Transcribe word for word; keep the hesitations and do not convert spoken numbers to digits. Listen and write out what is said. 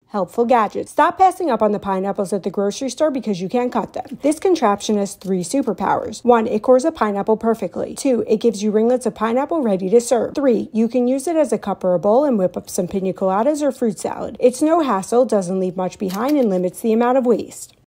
Helpful gadgets. Stop passing up on the pineapples at the grocery store because you can't cut them. This contraption has three superpowers. One, it cores a pineapple perfectly. Two, it gives you ringlets of pineapple ready to serve. Three, you can use it as a cup or a bowl and whip up some pina coladas or fruit salad. It's no hassle, doesn't leave much behind, and limits the amount of waste.